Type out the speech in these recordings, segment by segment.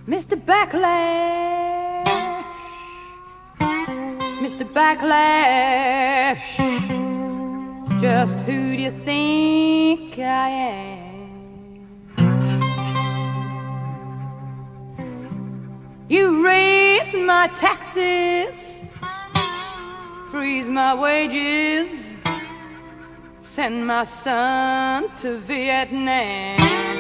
Mr. Backlash, Mr. Backlash, just who do you think I am? You raise my taxes, freeze my wages, send my son to Vietnam.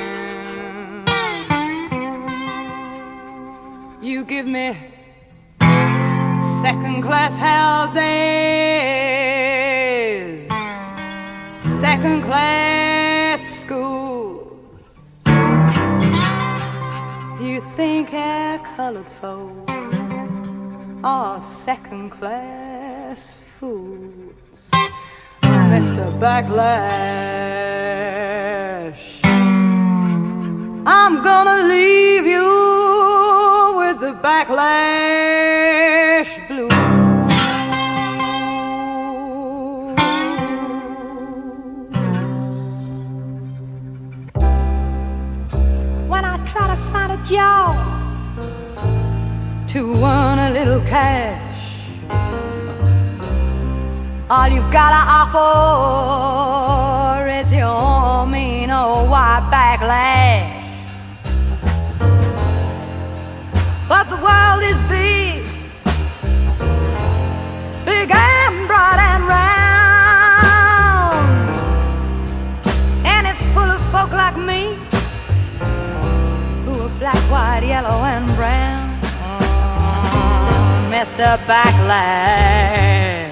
You give me second-class houses, second-class schools. Do you think our colored folk are second-class fools? Mr. Backlash, I'm gonna leave you with the backlash blues. When I try to find a job to earn a little cash, all you've gotta offer is your mean old white backlash. But the world is big, big and broad and round, and it's full of folk like me who are black, white, yellow and brown. Mr. Backlash,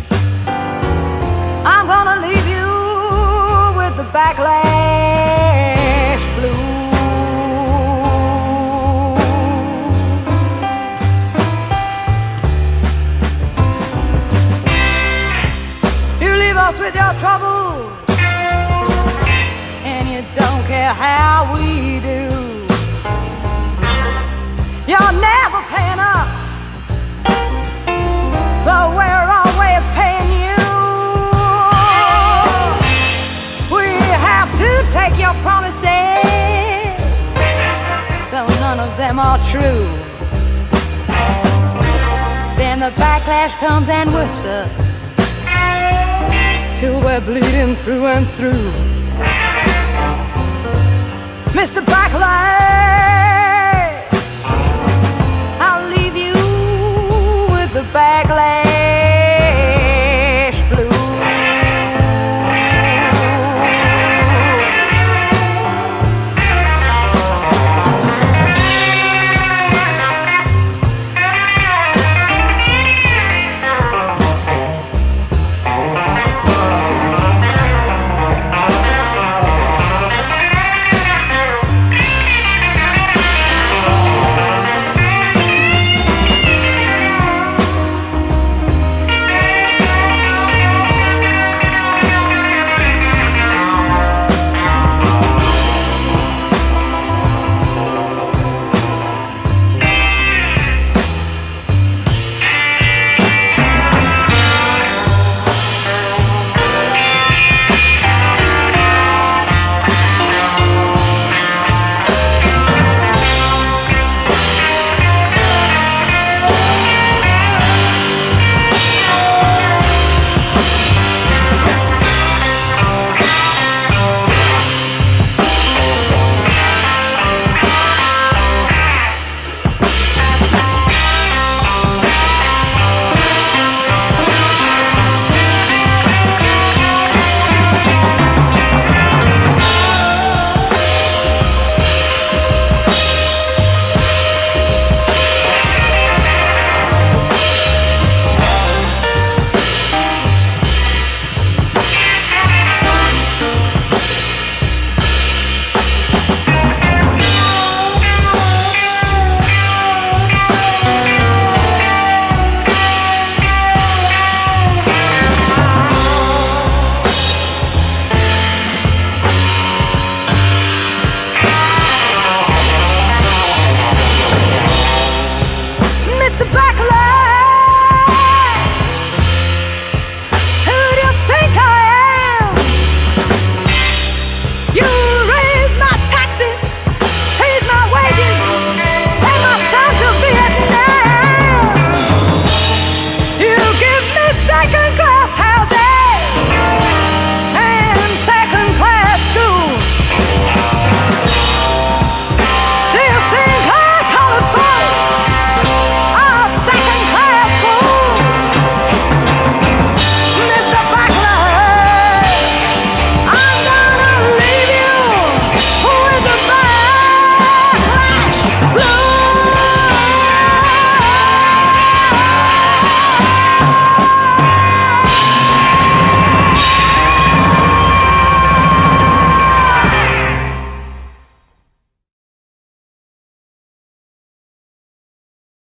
I'm gonna leave you with the backlash blues. With your troubles, and you don't care how we do. You're never paying us, but we're always paying you. We have to take your promises, though none of them are true. Then the backlash comes and whips us till we're bleeding through and through. Mr. Backlash,